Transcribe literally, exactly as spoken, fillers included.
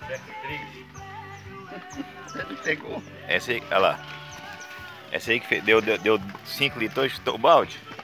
Ele pegou. Essa aí, olha lá. Essa aí que fez, deu cinco litros, chutou o balde.